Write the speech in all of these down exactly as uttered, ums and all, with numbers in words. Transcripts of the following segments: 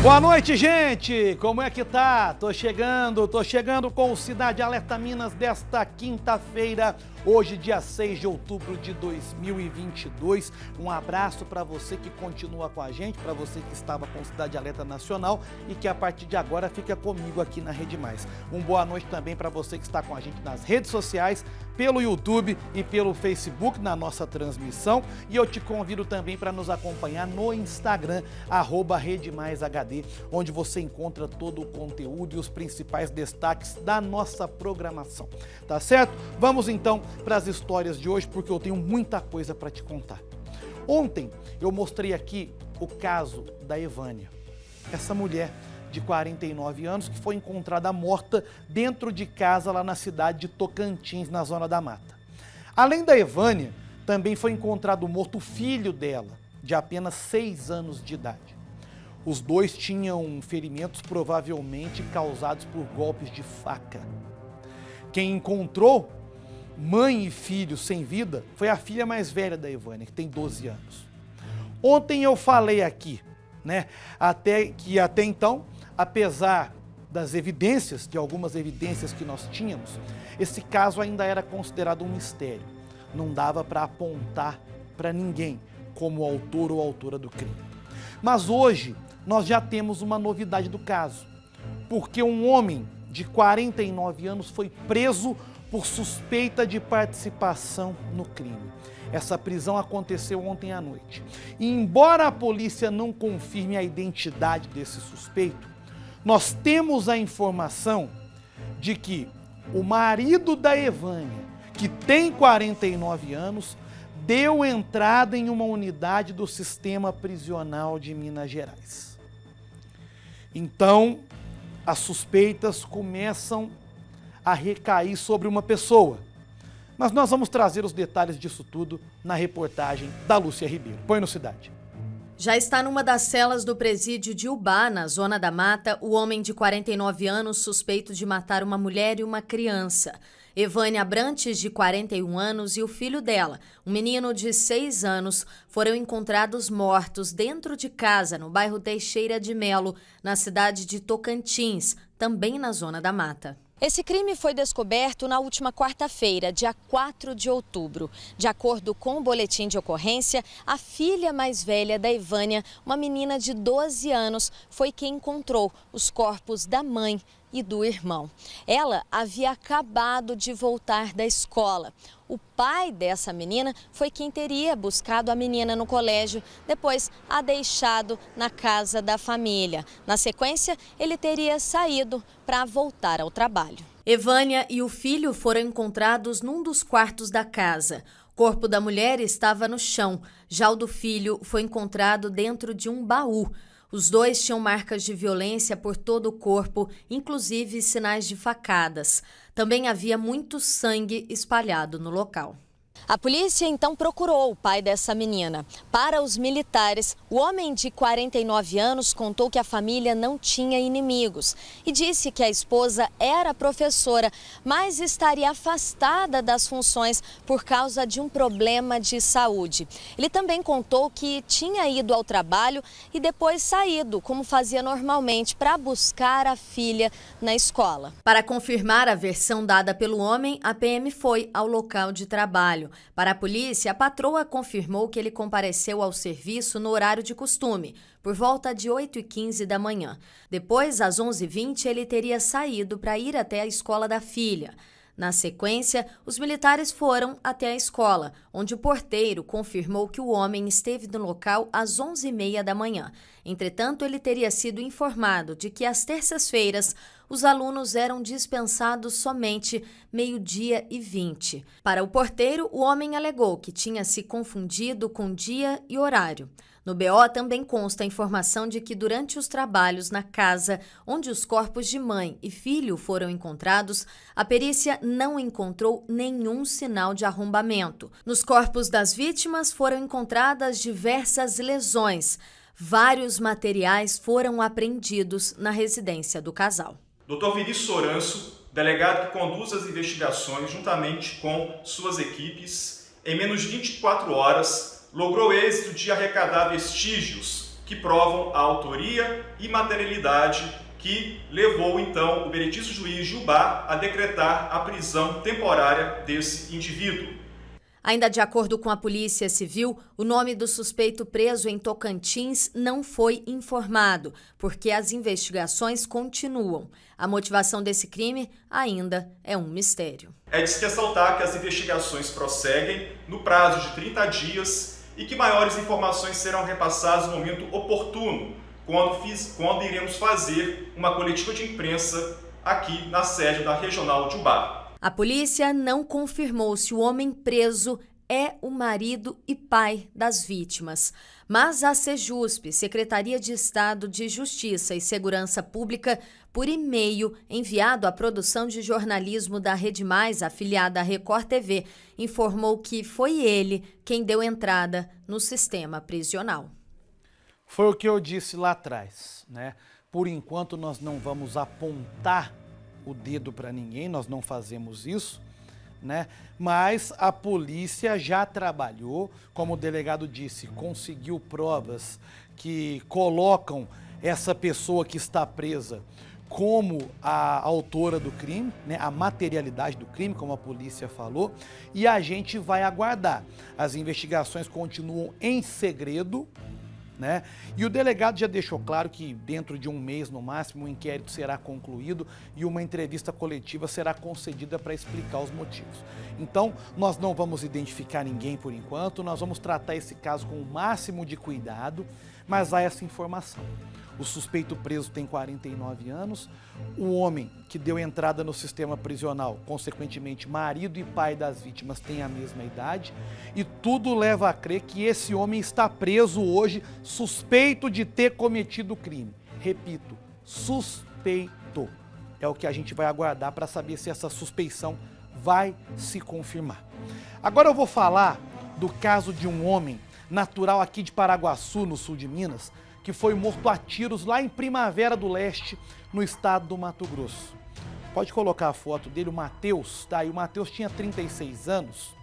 Boa noite, gente! Como é que tá? Tô chegando, tô chegando com o Cidade Alerta Minas desta quinta-feira, hoje dia seis de outubro de dois mil e vinte e dois. Um abraço para você que continua com a gente, para você que estava com o Cidade Alerta Nacional e que a partir de agora fica comigo aqui na Rede Mais. Um boa noite também para você que está com a gente nas redes sociais, pelo YouTube e pelo Facebook na nossa transmissão. E eu te convido também para nos acompanhar no Instagram, arroba Rede Mais H D, onde você encontra todo o conteúdo e os principais destaques da nossa programação. Tá certo? Vamos então para as histórias de hoje, porque eu tenho muita coisa para te contar. Ontem eu mostrei aqui o caso da Evânia, essa mulher de quarenta e nove anos que foi encontrada morta dentro de casa lá na cidade de Tocantins, na Zona da Mata. Além da Evânia, também foi encontrado morto o filho dela, de apenas seis anos de idade. Os dois tinham ferimentos provavelmente causados por golpes de faca. Quem encontrou mãe e filho sem vida foi a filha mais velha da Evânia, que tem doze anos. Ontem eu falei aqui, né, até que até então, apesar das evidências, de algumas evidências que nós tínhamos, esse caso ainda era considerado um mistério. Não dava para apontar para ninguém como autor ou autora do crime. Mas hoje nós já temos uma novidade do caso, porque um homem de quarenta e nove anos foi preso por suspeita de participação no crime. Essa prisão aconteceu ontem à noite. E embora a polícia não confirme a identidade desse suspeito, nós temos a informação de que o marido da Evânia, que tem quarenta e nove anos, deu entrada em uma unidade do sistema prisional de Minas Gerais. Então, as suspeitas começam a recair sobre uma pessoa. Mas nós vamos trazer os detalhes disso tudo na reportagem da Lúcia Ribeiro. Põe no Cidade. Já está numa das celas do presídio de Ubá, na Zona da Mata, o homem de quarenta e nove anos suspeito de matar uma mulher e uma criança. Evânia Abrantes, de quarenta e um anos, e o filho dela, um menino de seis anos, foram encontrados mortos dentro de casa, no bairro Teixeira de Melo, na cidade de Tocantins, também na Zona da Mata. Esse crime foi descoberto na última quarta-feira, dia quatro de outubro. De acordo com o boletim de ocorrência, a filha mais velha da Evânia, uma menina de doze anos, foi quem encontrou os corpos da mãe e do irmão. Ela havia acabado de voltar da escola. O pai dessa menina foi quem teria buscado a menina no colégio, depois a deixado na casa da família. Na sequência, ele teria saído para voltar ao trabalho. Evânia e o filho foram encontrados num dos quartos da casa. O corpo da mulher estava no chão, já o do filho foi encontrado dentro de um baú. Os dois tinham marcas de violência por todo o corpo, inclusive sinais de facadas. Também havia muito sangue espalhado no local. A polícia então procurou o pai dessa menina. Para os militares, o homem de quarenta e nove anos contou que a família não tinha inimigos e disse que a esposa era professora, mas estaria afastada das funções por causa de um problema de saúde. Ele também contou que tinha ido ao trabalho e depois saído, como fazia normalmente, para buscar a filha na escola. Para confirmar a versão dada pelo homem, a P M foi ao local de trabalho. Para a polícia, a patroa confirmou que ele compareceu ao serviço no horário de costume, por volta de oito e quinze da manhã. Depois, às onze e vinte, ele teria saído para ir até a escola da filha. Na sequência, os militares foram até a escola, onde o porteiro confirmou que o homem esteve no local às onze e meia da manhã. Entretanto, ele teria sido informado de que às terças-feiras os alunos eram dispensados somente meio-dia e vinte. Para o porteiro, o homem alegou que tinha se confundido com dia e horário. No B O também consta a informação de que durante os trabalhos na casa onde os corpos de mãe e filho foram encontrados, a perícia não encontrou nenhum sinal de arrombamento. Nos corpos das vítimas foram encontradas diversas lesões. Vários materiais foram apreendidos na residência do casal. doutor Vinícius Soranço, delegado que conduz as investigações juntamente com suas equipes, em menos de vinte e quatro horas, logrou êxito de arrecadar vestígios que provam a autoria e materialidade que levou então o benedito juiz Jubá a decretar a prisão temporária desse indivíduo. Ainda de acordo com a Polícia Civil, o nome do suspeito preso em Tocantins não foi informado, porque as investigações continuam. A motivação desse crime ainda é um mistério. É de se ressaltar que as investigações prosseguem no prazo de trinta dias e que maiores informações serão repassadas no momento oportuno, quando, fiz, quando iremos fazer uma coletiva de imprensa aqui na sede da Regional de Ubá. A polícia não confirmou se o homem preso é o marido e pai das vítimas, mas a Sejusp, Secretaria de Estado de Justiça e Segurança Pública, por e-mail enviado à produção de jornalismo da Rede Mais, afiliada à Record T V, informou que foi ele quem deu entrada no sistema prisional. Foi o que eu disse lá atrás, né? Por enquanto nós não vamos apontar o dedo para ninguém, nós não fazemos isso, né? Mas a polícia já trabalhou, como o delegado disse, conseguiu provas que colocam essa pessoa que está presa como a autora do crime, né? A materialidade do crime, como a polícia falou, e a gente vai aguardar. As investigações continuam em segredo, né? E o delegado já deixou claro que dentro de um mês, no máximo, o inquérito será concluído e uma entrevista coletiva será concedida para explicar os motivos. Então, nós não vamos identificar ninguém por enquanto, nós vamos tratar esse caso com o máximo de cuidado, mas há essa informação. O suspeito preso tem quarenta e nove anos, o homem que deu entrada no sistema prisional, consequentemente marido e pai das vítimas, tem a mesma idade, e tudo leva a crer que esse homem está preso hoje, suspeito de ter cometido o crime. Repito, suspeito. É o que a gente vai aguardar para saber se essa suspeição vai se confirmar. Agora eu vou falar do caso de um homem natural aqui de Paraguaçu, no sul de Minas, que foi morto a tiros lá em Primavera do Leste, no estado do Mato Grosso. Pode colocar a foto dele, o Matheus, tá? E o Matheus tinha trinta e seis anos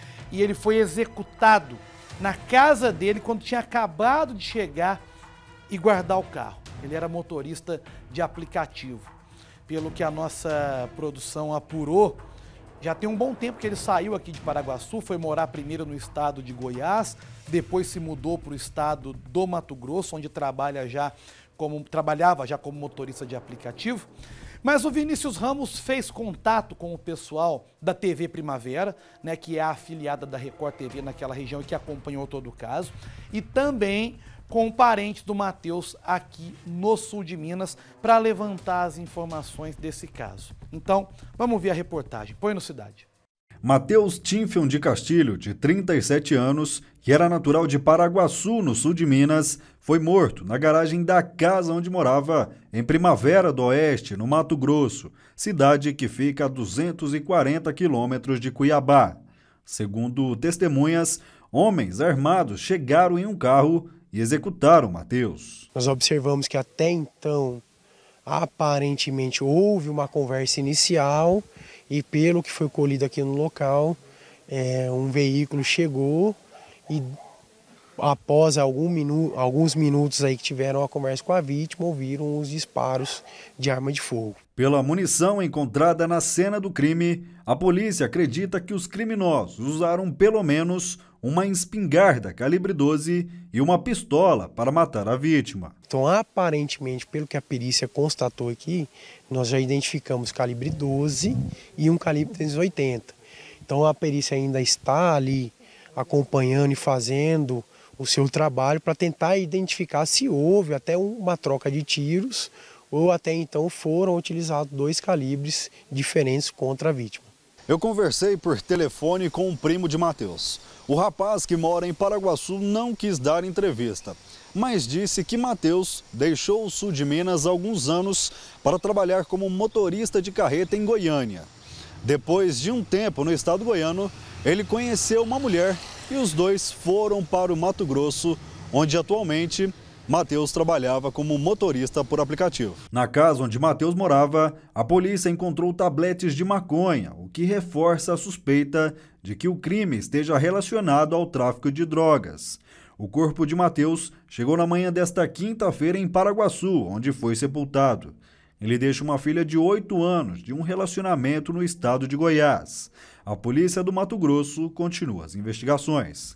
e ele foi executado na casa dele quando tinha acabado de chegar e guardar o carro. Ele era motorista de aplicativo. Pelo que a nossa produção apurou, já tem um bom tempo que ele saiu aqui de Paraguaçu, foi morar primeiro no estado de Goiás, depois se mudou para o estado do Mato Grosso, onde trabalha já como, trabalhava já como motorista de aplicativo. Mas o Vinícius Ramos fez contato com o pessoal da T V Primavera, né, que é a afiliada da Record T V naquela região e que acompanhou todo o caso, e também com parentes do Matheus aqui no sul de Minas para levantar as informações desse caso. Então, vamos ver a reportagem. Põe no Cidade. Matheus Tinfion de Castilho, de trinta e sete anos, que era natural de Paraguaçu, no sul de Minas, foi morto na garagem da casa onde morava, em Primavera do Oeste, no Mato Grosso, cidade que fica a duzentos e quarenta quilômetros de Cuiabá. Segundo testemunhas, homens armados chegaram em um carro e executaram Matheus. Nós observamos que até então, aparentemente, houve uma conversa inicial e pelo que foi colhido aqui no local, é, um veículo chegou e após algum minu alguns minutos aí que tiveram a conversa com a vítima, ouviram os disparos de arma de fogo. Pela munição encontrada na cena do crime, a polícia acredita que os criminosos usaram pelo menos uma espingarda calibre doze e uma pistola para matar a vítima. Então, aparentemente, pelo que a perícia constatou aqui, nós já identificamos calibre doze e um calibre trezentos e oitenta. Então, a perícia ainda está ali acompanhando e fazendo o seu trabalho para tentar identificar se houve até uma troca de tiros ou até então foram utilizados dois calibres diferentes contra a vítima. Eu conversei por telefone com um primo de Matheus. O rapaz que mora em Paraguaçu não quis dar entrevista, mas disse que Matheus deixou o sul de Minas há alguns anos para trabalhar como motorista de carreta em Goiânia. Depois de um tempo no estado goiano, ele conheceu uma mulher e os dois foram para o Mato Grosso, onde atualmente Matheus trabalhava como motorista por aplicativo. Na casa onde Matheus morava, a polícia encontrou tabletes de maconha, o que reforça a suspeita de que o crime esteja relacionado ao tráfico de drogas. O corpo de Matheus chegou na manhã desta quinta-feira em Paraguaçu, onde foi sepultado. Ele deixa uma filha de oito anos de um relacionamento no estado de Goiás. A polícia do Mato Grosso continua as investigações.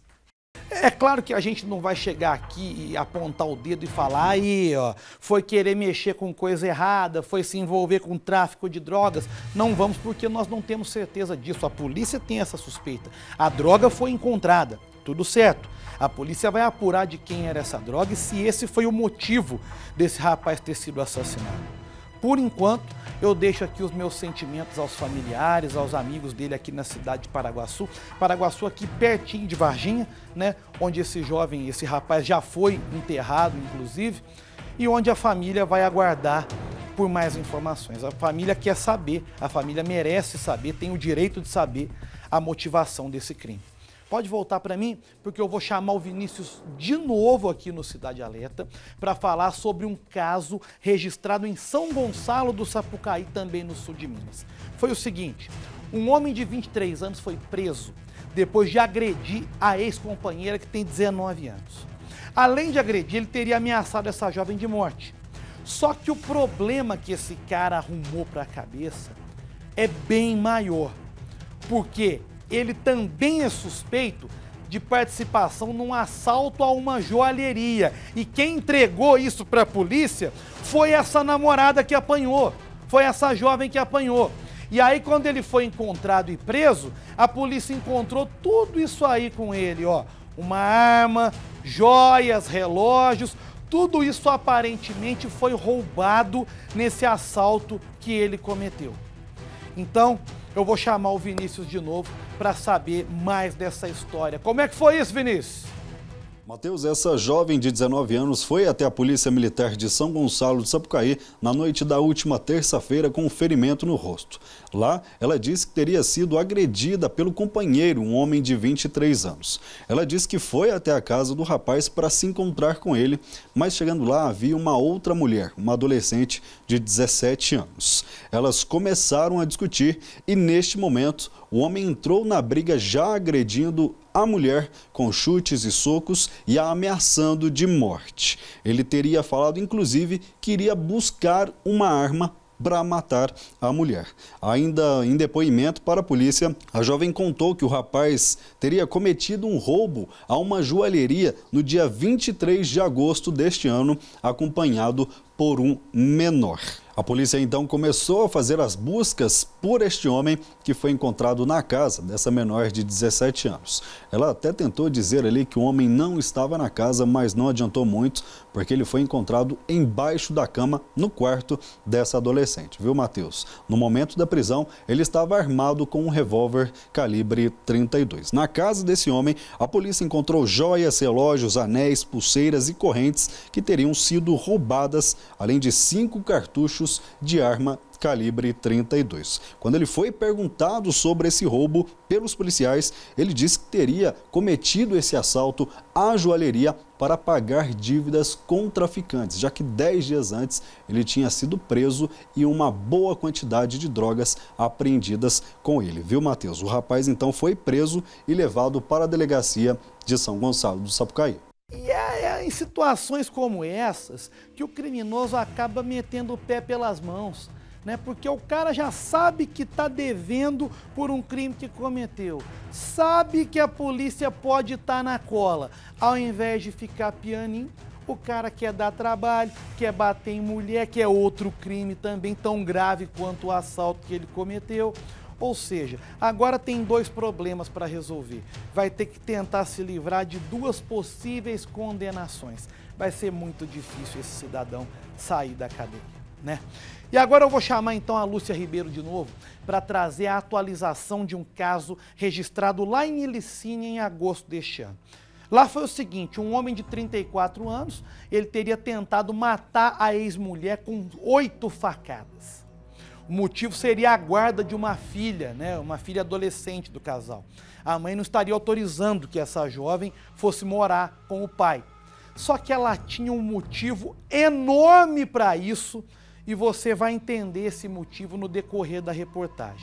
É claro que a gente não vai chegar aqui e apontar o dedo e falar aí, ó, foi querer mexer com coisa errada, foi se envolver com tráfico de drogas. Não vamos, porque nós não temos certeza disso. A polícia tem essa suspeita. A droga foi encontrada, tudo certo. A polícia vai apurar de quem era essa droga e se esse foi o motivo desse rapaz ter sido assassinado. Por enquanto, eu deixo aqui os meus sentimentos aos familiares, aos amigos dele aqui na cidade de Paraguaçu. Paraguaçu aqui pertinho de Varginha, né? Onde esse jovem, esse rapaz já foi enterrado, inclusive, e onde a família vai aguardar por mais informações. A família quer saber, a família merece saber, tem o direito de saber a motivação desse crime. Pode voltar para mim, porque eu vou chamar o Vinícius de novo aqui no Cidade Alerta para falar sobre um caso registrado em São Gonçalo do Sapucaí, também no sul de Minas. Foi o seguinte, um homem de vinte e três anos foi preso depois de agredir a ex-companheira que tem dezenove anos. Além de agredir, ele teria ameaçado essa jovem de morte. Só que o problema que esse cara arrumou para a cabeça é bem maior, porque ele também é suspeito de participação num assalto a uma joalheria. E quem entregou isso para a polícia foi essa namorada que apanhou, foi essa jovem que apanhou. E aí, quando ele foi encontrado e preso, a polícia encontrou tudo isso aí com ele, ó. Uma arma, joias, relógios, tudo isso aparentemente foi roubado nesse assalto que ele cometeu. Então, eu vou chamar o Vinícius de novo para saber mais dessa história. Como é que foi isso, Vinícius? Matheus, essa jovem de dezenove anos foi até a Polícia Militar de São Gonçalo do Sapucaí na noite da última terça-feira com um ferimento no rosto. Lá, ela disse que teria sido agredida pelo companheiro, um homem de vinte e três anos. Ela disse que foi até a casa do rapaz para se encontrar com ele, mas chegando lá havia uma outra mulher, uma adolescente de dezessete anos. Elas começaram a discutir e, neste momento, o homem entrou na briga já agredindo a mulher com chutes e socos e a ameaçando de morte. Ele teria falado, inclusive, que iria buscar uma arma para matar a mulher. Ainda em depoimento para a polícia, a jovem contou que o rapaz teria cometido um roubo a uma joalheria no dia vinte e três de agosto deste ano, acompanhado por um menor. A polícia então começou a fazer as buscas por este homem que foi encontrado na casa dessa menor de dezessete anos. Ela até tentou dizer ali que o homem não estava na casa, mas não adiantou muito, porque ele foi encontrado embaixo da cama no quarto dessa adolescente, viu, Matheus? No momento da prisão, ele estava armado com um revólver calibre trinta e dois. Na casa desse homem, a polícia encontrou joias, relógios, anéis, pulseiras e correntes que teriam sido roubadas, além de cinco cartuchos de arma calibre trinta e dois. Quando ele foi perguntado sobre esse roubo pelos policiais, ele disse que teria cometido esse assalto à joalheria para pagar dívidas com traficantes, já que dez dias antes ele tinha sido preso e uma boa quantidade de drogas apreendidas com ele. Viu, Matheus? O rapaz então foi preso e levado para a delegacia de São Gonçalo do Sapucaí. E é em situações como essas que o criminoso acaba metendo o pé pelas mãos, né? Porque o cara já sabe que está devendo por um crime que cometeu, sabe que a polícia pode estar na cola. Ao invés de ficar pianinho, o cara quer dar trabalho, quer bater em mulher, que é outro crime também tão grave quanto o assalto que ele cometeu. Ou seja, agora tem dois problemas para resolver. Vai ter que tentar se livrar de duas possíveis condenações. Vai ser muito difícil esse cidadão sair da cadeia, né? E agora eu vou chamar então a Lúcia Ribeiro de novo para trazer a atualização de um caso registrado lá em Ilicínea em agosto deste ano. Lá foi o seguinte, um homem de trinta e quatro anos, ele teria tentado matar a ex-mulher com oito facadas. O motivo seria a guarda de uma filha, né, uma filha adolescente do casal. A mãe não estaria autorizando que essa jovem fosse morar com o pai. Só que ela tinha um motivo enorme para isso e você vai entender esse motivo no decorrer da reportagem.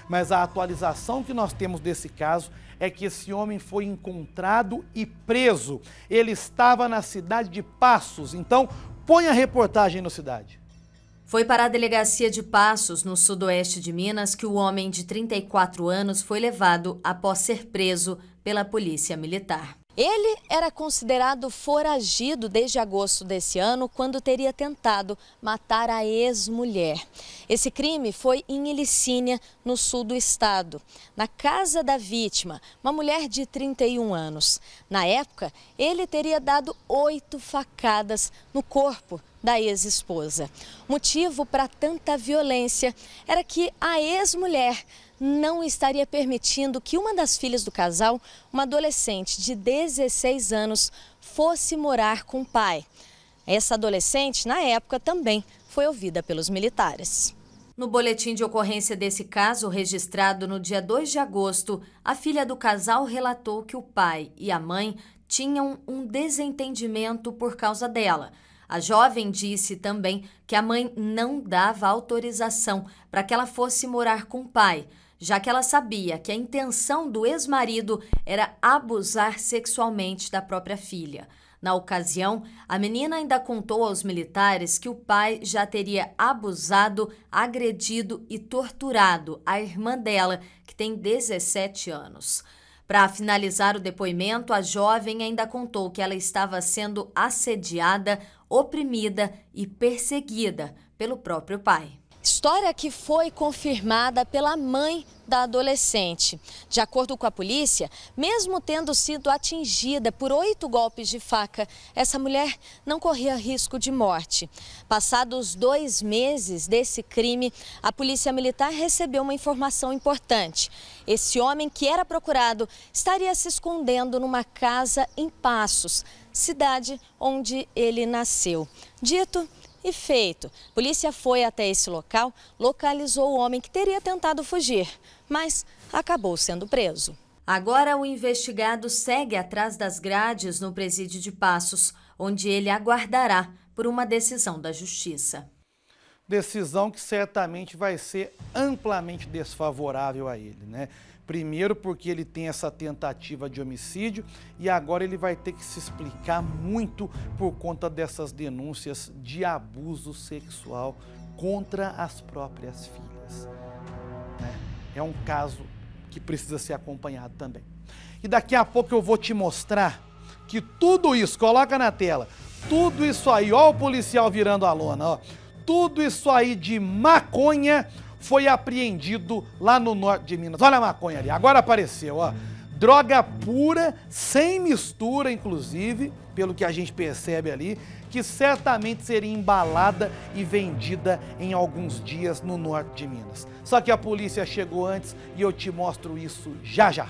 Mas a atualização que nós temos desse caso é que esse homem foi encontrado e preso. Ele estava na cidade de Passos. Então, põe a reportagem no Cidade. Foi para a delegacia de Passos, no sudoeste de Minas, que o homem de trinta e quatro anos foi levado após ser preso pela polícia militar. Ele era considerado foragido desde agosto desse ano, quando teria tentado matar a ex-mulher. Esse crime foi em Ilicínia, no sul do estado, na casa da vítima, uma mulher de trinta e um anos. Na época, ele teria dado oito facadas no corpo da ex-esposa. O motivo para tanta violência era que a ex-mulher não estaria permitindo que uma das filhas do casal, uma adolescente de dezesseis anos, fosse morar com o pai. Essa adolescente, na época, também foi ouvida pelos militares. No boletim de ocorrência desse caso, registrado no dia dois de agosto, a filha do casal relatou que o pai e a mãe tinham um desentendimento por causa dela. A jovem disse também que a mãe não dava autorização para que ela fosse morar com o pai, já que ela sabia que a intenção do ex-marido era abusar sexualmente da própria filha. Na ocasião, a menina ainda contou aos militares que o pai já teria abusado, agredido e torturado a irmã dela, que tem dezessete anos. Para finalizar o depoimento, a jovem ainda contou que ela estava sendo assediada, oprimida e perseguida pelo próprio pai. História que foi confirmada pela mãe da adolescente. De acordo com a polícia, mesmo tendo sido atingida por oito golpes de faca, essa mulher não corria risco de morte. Passados dois meses desse crime, a polícia militar recebeu uma informação importante. Esse homem que era procurado estaria se escondendo numa casa em Passos, cidade onde ele nasceu. Dito e feito. A polícia foi até esse local, localizou o homem que teria tentado fugir, mas acabou sendo preso. Agora o investigado segue atrás das grades no presídio de Passos, onde ele aguardará por uma decisão da justiça. Decisão que certamente vai ser amplamente desfavorável a ele, né? Primeiro porque ele tem essa tentativa de homicídio e agora ele vai ter que se explicar muito por conta dessas denúncias de abuso sexual contra as próprias filhas, né? É um caso que precisa ser acompanhado também. E daqui a pouco eu vou te mostrar que tudo isso, coloca na tela, tudo isso aí, ó o policial virando a lona, ó, tudo isso aí de maconha foi apreendido lá no norte de Minas. Olha a maconha ali, agora apareceu, ó. Droga pura, sem mistura, inclusive, pelo que a gente percebe ali, que certamente seria embalada e vendida em alguns dias no norte de Minas. Só que a polícia chegou antes e eu te mostro isso já já.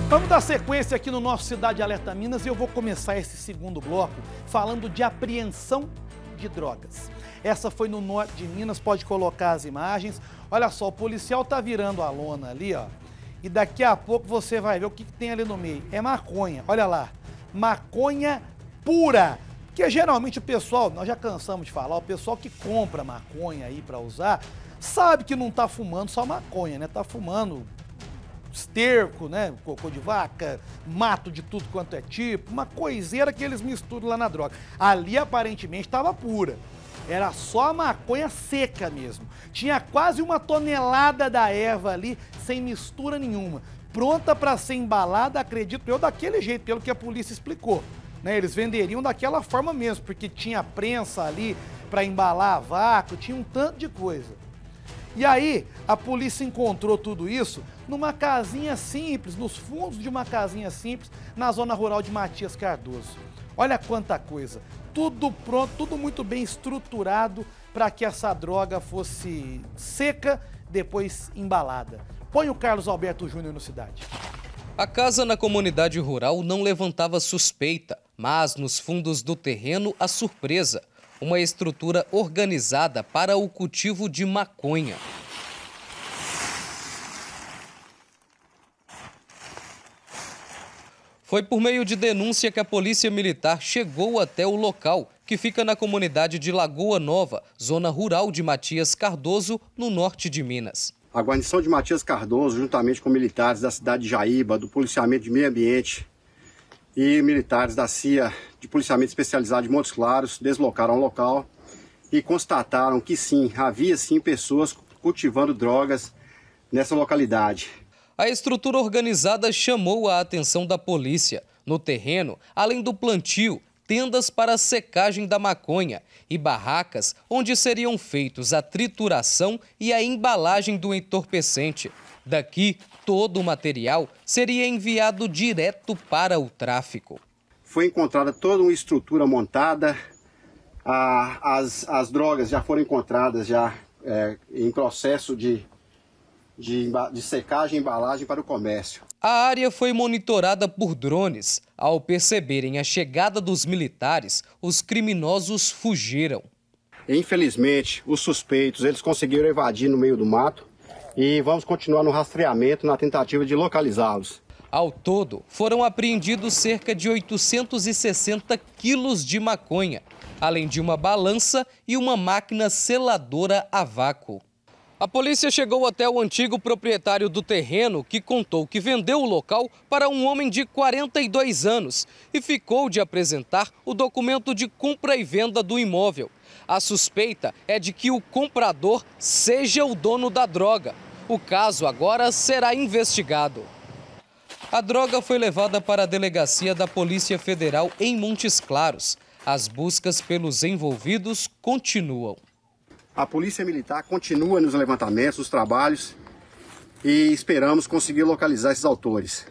Vamos dar sequência aqui no nosso Cidade Alerta Minas e eu vou começar esse segundo bloco falando de apreensão de drogas. Essa foi no norte de Minas, pode colocar as imagens. Olha só, o policial tá virando a lona ali, ó. E daqui a pouco você vai ver o que, que tem ali no meio. É maconha, olha lá. Maconha pura. Porque geralmente o pessoal, nós já cansamos de falar, o pessoal que compra maconha aí pra usar, sabe que não tá fumando só maconha, né? Tá fumando esterco, né? Cocô de vaca, mato de tudo quanto é tipo, uma coiseira que eles misturam lá na droga. Ali aparentemente estava pura. Era só maconha seca mesmo. Tinha quase uma tonelada da erva ali, sem mistura nenhuma. Pronta para ser embalada, acredito eu, daquele jeito, pelo que a polícia explicou. Né? Eles venderiam daquela forma mesmo, porque tinha prensa ali para embalar a vácuo, tinha um tanto de coisa. E aí, a polícia encontrou tudo isso numa casinha simples, nos fundos de uma casinha simples, na zona rural de Matias Cardoso. Olha quanta coisa. Tudo pronto, tudo muito bem estruturado para que essa droga fosse seca, depois embalada. Põe o Carlos Alberto Júnior no Cidade. A casa na comunidade rural não levantava suspeita, mas nos fundos do terreno a surpresa. Uma estrutura organizada para o cultivo de maconha. Foi por meio de denúncia que a Polícia Militar chegou até o local, que fica na comunidade de Lagoa Nova, zona rural de Matias Cardoso, no norte de Minas. A guarnição de Matias Cardoso, juntamente com militares da cidade de Jaíba, do Policiamento de Meio Ambiente e militares da C I A, de Policiamento Especializado de Montes Claros, deslocaram ao local e constataram que sim, havia sim pessoas cultivando drogas nessa localidade. A estrutura organizada chamou a atenção da polícia. No terreno, além do plantio, tendas para secagem da maconha e barracas onde seriam feitos a trituração e a embalagem do entorpecente. Daqui, todo o material seria enviado direto para o tráfico. Foi encontrada toda uma estrutura montada, as, as drogas já foram encontradas já, é, em processo de, de, de secagem e embalagem para o comércio. A área foi monitorada por drones. Ao perceberem a chegada dos militares, os criminosos fugiram. Infelizmente, os suspeitos eles conseguiram evadir no meio do mato e vamos continuar no rastreamento na tentativa de localizá-los. Ao todo, foram apreendidos cerca de oitocentos e sessenta quilos de maconha, além de uma balança e uma máquina seladora a vácuo. A polícia chegou até o antigo proprietário do terreno, que contou que vendeu o local para um homem de quarenta e dois anos e ficou de apresentar o documento de compra e venda do imóvel. A suspeita é de que o comprador seja o dono da droga. O caso agora será investigado. A droga foi levada para a delegacia da Polícia Federal em Montes Claros. As buscas pelos envolvidos continuam. A Polícia Militar continua nos levantamentos, nos trabalhos e esperamos conseguir localizar esses autores.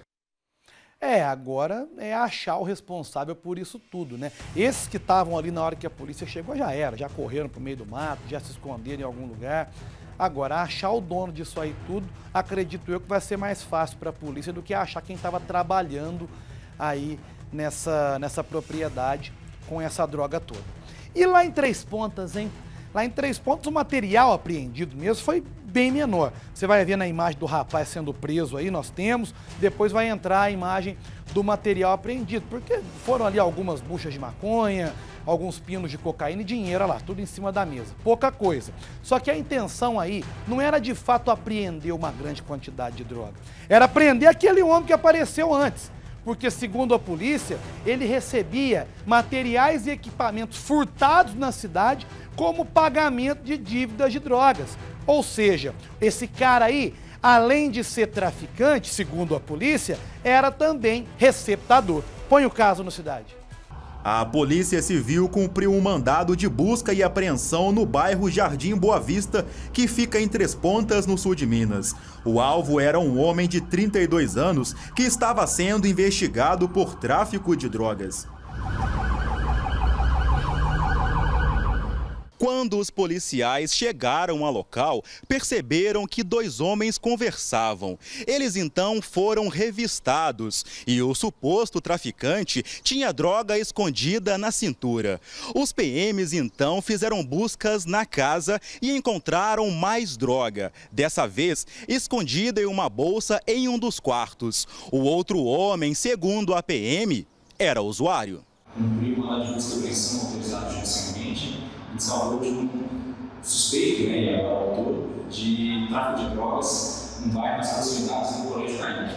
É, agora é achar o responsável por isso tudo, né? Esses que estavam ali na hora que a polícia chegou já era, já correram pro meio do mato, já se esconderam em algum lugar. Agora, achar o dono disso aí tudo, acredito eu que vai ser mais fácil para a polícia do que achar quem estava trabalhando aí nessa, nessa propriedade com essa droga toda. E lá em Três Pontas, hein? Lá em Três Pontas o material apreendido mesmo foi bem menor. Você vai ver na imagem do rapaz sendo preso aí, nós temos, depois vai entrar a imagem do material apreendido, porque foram ali algumas buchas de maconha, alguns pinos de cocaína e dinheiro, olha lá, tudo em cima da mesa. Pouca coisa. Só que a intenção aí não era de fato apreender uma grande quantidade de droga. Era prender aquele homem que apareceu antes. Porque, segundo a polícia, ele recebia materiais e equipamentos furtados na cidade como pagamento de dívidas de drogas. Ou seja, esse cara aí, além de ser traficante, segundo a polícia, era também receptador. Põe o caso no Cidade. A Polícia Civil cumpriu um mandado de busca e apreensão no bairro Jardim Boa Vista, que fica em Três Pontas, no sul de Minas. O alvo era um homem de trinta e dois anos que estava sendo investigado por tráfico de drogas. Quando os policiais chegaram ao local, perceberam que dois homens conversavam. Eles então foram revistados e o suposto traficante tinha droga escondida na cintura. Os P Ms então fizeram buscas na casa e encontraram mais droga, dessa vez escondida em uma bolsa em um dos quartos. O outro homem, segundo a P M, era usuário. Cumpriu uma mandado de busca e apreensão autorizado judicialmente em salvo de um suspeito, né, e autor de tráfico de drogas no bairro nas proximidades do Colégio Kaique.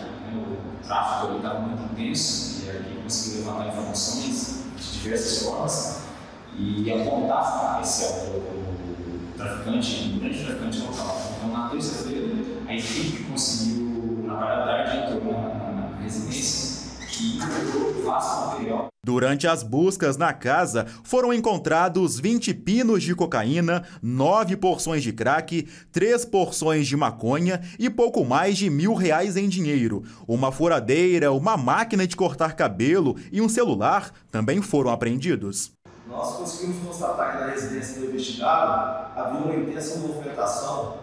O tráfico estava muito intenso e aqui conseguiu levantar informações de diversas formas e apontar esse autor como traficante, um grande traficante local. Então, na terça-feira, a equipe conseguiu, na parte da tarde, entrou na, na, na residência e encontrou vasto material. Durante as buscas na casa, foram encontrados vinte pinos de cocaína, nove porções de crack, três porções de maconha e pouco mais de mil reais em dinheiro. Uma furadeira, uma máquina de cortar cabelo e um celular também foram apreendidos. Nós conseguimos constatar que na residência do investigado havia uma intensa movimentação,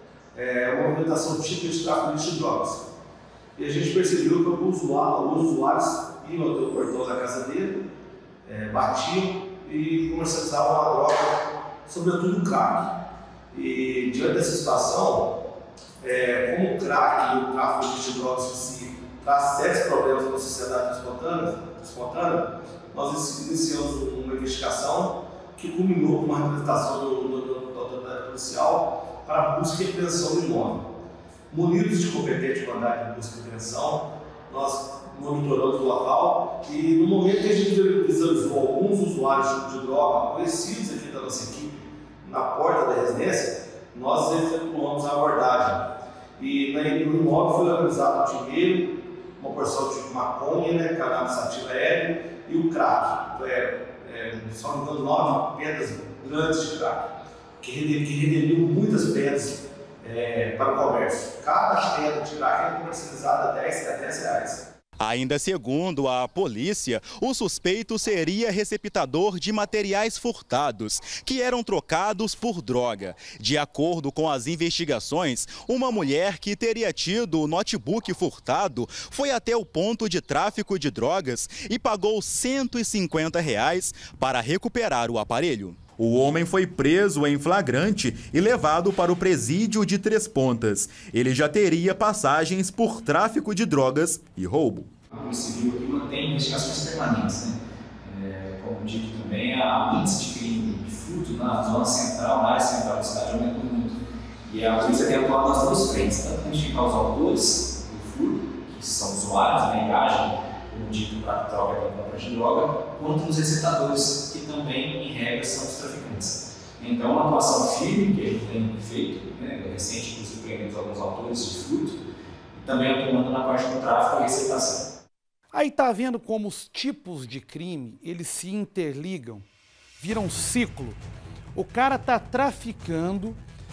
é, uma movimentação típica de tráfico de drogas. E a gente percebeu que alguns usuários iam até o portão da casa dele, é, batiam e comercializavam a droga, sobretudo o crack. E diante dessa situação, é, como o crack e o tráfico de drogas em si traz sérios problemas para a sociedade espontânea, espontânea, nós iniciamos uma investigação que culminou com uma representação do, do, do, da autoridade policial para a busca e apreensão do imóvel. Munidos de competente mandado de busca e apreensão, nós monitoramos o local e no momento que a gente visualizou alguns usuários de droga conhecidos aqui da nossa equipe na porta da residência, nós efetuamos a abordagem. E no imóvel foi localizado dinheiro, uma porção de maconha, né, cannabis sativa aéreo e o crack. É, é, só me engano, nove pedras grandes de crack, que renderiam muitas pedras é, para o comércio. Cada pedra de crack é comercializada a dez reais. Ainda segundo a polícia, o suspeito seria receptador de materiais furtados, que eram trocados por droga. De acordo com as investigações, uma mulher que teria tido o notebook furtado foi até o ponto de tráfico de drogas e pagou cento e cinquenta reais para recuperar o aparelho. O homem foi preso em flagrante e levado para o presídio de Três Pontas. Ele já teria passagens por tráfico de drogas e roubo. A Polícia Civil aqui mantém investigações permanentes, né? É, como dito também, a índice de crime de furto na zona central, na área central da cidade, aumentou muito. E a polícia tem atuado nas duas frentes, tanto identificar os autores do furto, que são usuários, né, e agem, como dito, para troca da compra de droga, quanto nos receptadores, que também, em regra, são os traficantes. Então, uma atuação firme que a gente tem feito, né, recente, inclusive, prendemos alguns autores de furto, e também atuando na parte do tráfico e receptação. Aí tá vendo como os tipos de crime, eles se interligam, viram um ciclo. O cara tá traficando,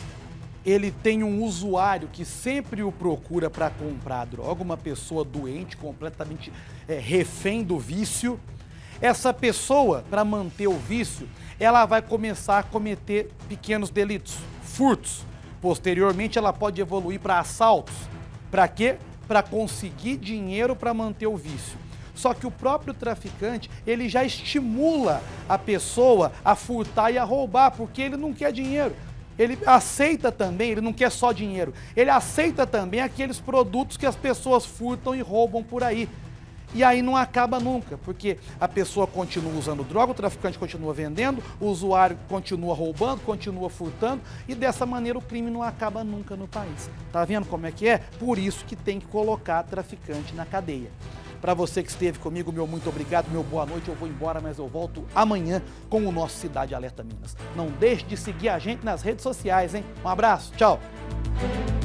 ele tem um usuário que sempre o procura para comprar droga, uma pessoa doente, completamente é, refém do vício. Essa pessoa, para manter o vício, ela vai começar a cometer pequenos delitos, furtos. Posteriormente, ela pode evoluir para assaltos. Para quê? Para conseguir dinheiro para manter o vício. Só que o próprio traficante, ele já estimula a pessoa a furtar e a roubar, porque ele não quer dinheiro. Ele aceita também, ele não quer só dinheiro, ele aceita também aqueles produtos que as pessoas furtam e roubam por aí. E aí não acaba nunca, porque a pessoa continua usando droga, o traficante continua vendendo, o usuário continua roubando, continua furtando e dessa maneira o crime não acaba nunca no país. Tá vendo como é que é? Por isso que tem que colocar traficante na cadeia. Para você que esteve comigo, meu muito obrigado, meu boa noite. Eu vou embora, mas eu volto amanhã com o nosso Cidade Alerta Minas. Não deixe de seguir a gente nas redes sociais, hein? Um abraço, tchau!